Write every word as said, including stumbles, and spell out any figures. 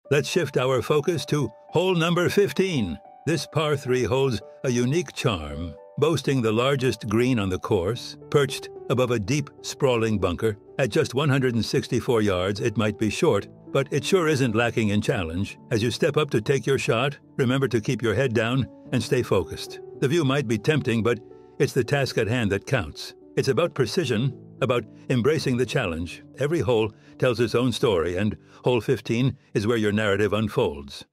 Let's shift our focus to hole number fifteen. This par three holds a unique charm, boasting the largest green on the course, perched above a deep, sprawling bunker. At just one hundred sixty-four yards, it might be short, but it sure isn't lacking in challenge. As you step up to take your shot, remember to keep your head down and stay focused. The view might be tempting, but it's the task at hand that counts. It's about precision, about embracing the challenge. Every hole tells its own story, and hole fifteen is where your narrative unfolds.